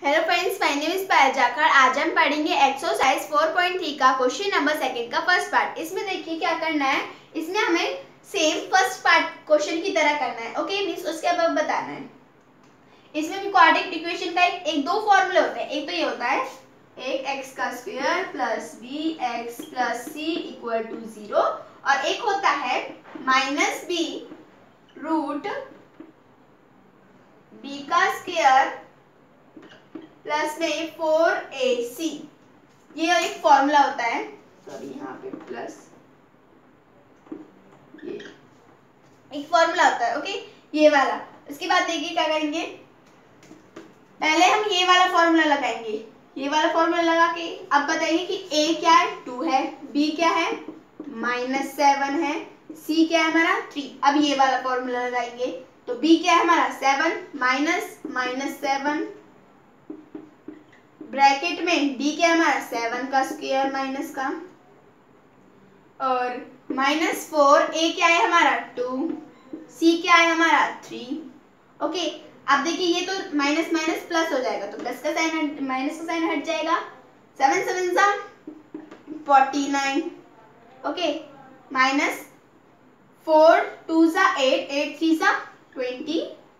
Hello friends, my name is Payal Jakhar. आज हम पढ़ेंगे एक्सरसाइज 4.3 का क्वेश्चन नंबर सेकंड का फर्स्ट पार्ट। इसमें देखिए क्या करना है, इसमें हमें सेम फर्स्ट पार्ट क्वेश्चन की तरह करना है। ओके मींस उसके अब बताना है। इसमें भी क्वाड्रेटिक इक्वेशन का एक दो फॉर्मूले होते हैं। एक तो ये होता है एक एक्स का square plus b x plus c equal to 0 और एक होता है माइनस बी रूट बी का स्क्वायर प्लस में 4ac। ये एक फॉर्मूला होता है, सॉरी यहाँ पे प्लस, ये एक फॉर्मूला होता है। ओके ये वाला। इसके बाद देखिए क्या करेंगे, पहले हम ये वाला फॉर्मूला लगाएंगे। ये वाला फॉर्मूला लगा के अब बताइए कि a क्या है, 2 है, b क्या है, -7 है, c क्या है हमारा 3। अब ये वाला फॉर्मूला लगाएंगे तो b क्या है हमारा 7 -7 ब्रैकेट में d क्या है हमारा 7 का स्क्वायर माइनस का और -4, a क्या है हमारा 2, c क्या है हमारा 3। ओके अब देखिए ये तो माइनस माइनस प्लस हो जाएगा तो प्लस का साइन माइनस का साइन हट जाएगा। 7 7 सा 49। ओके माइनस 4 2 सा 8 8 3 सा 20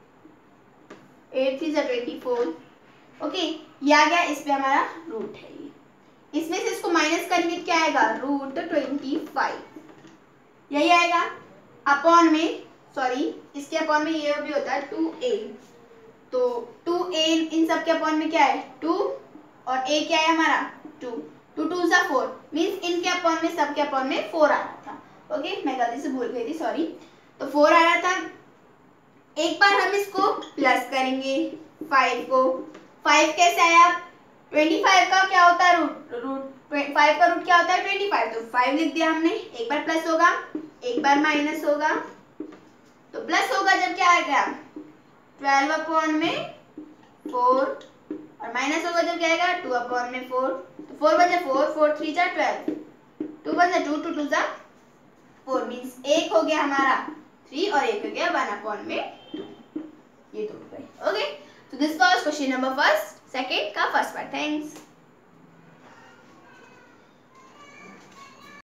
8 3 सा 24। ओके ये आ गया, इस पे हमारा रूट है। ये इसमें से इसको माइनस करेंगे क्या आएगा, रूट 25 यही आएगा। अपॉन में सॉरी इसके अपॉन में ये भी होता है 2a, तो 2a इन सब के अपॉन में क्या है 2 और a क्या है हमारा 2 2 2 सा 4 मींस इनके अपॉन में सब के अपॉन में 4 आ रहा था। ओके मैं गलती से भूल गई थी, सॉरी। तो 4 आ रहा था। एक बार हम इसको प्लस करेंगे 5 को। 5 कैसे आया, 25 का क्या होता है रूट 5 का रूट क्या होता है 25, तो 5 लिख दिया हमने। एक बार प्लस होगा एक बार माइनस होगा, तो प्लस होगा जब क्या आएगा 12 अपॉन में 4 और माइनस होगा जब क्या आएगा 2 अपॉन में 4। तो 4 बचा 4 4 3 जा 12 2 बचा 2 2 2 जा 4 मींस एक हो गया हमारा 3 और एक हो गया 1 अपॉन में 2। ये तो हो गए। Okay so this was question number first second का first part. Thanks.